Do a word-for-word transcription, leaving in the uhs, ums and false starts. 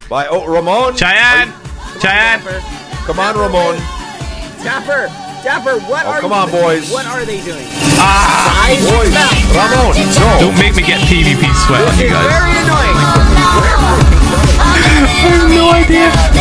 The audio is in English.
Bye. Oh, Ramon. Cheyenne. Come Cheyenne. On, Dapper. Come on, Dapper, Ramon. Dapper. Dapper, what Oh, are come you on, doing? boys. What are they doing? Ah. Guys, Boys. Ramon. No. Don't make me get PvP sweat on This you is guys. very annoying. I have no idea.